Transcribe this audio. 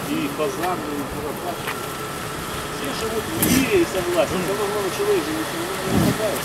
и фазаны, и куропатки. Все живут в мире и согласен. Самое главное, человек же не нападает.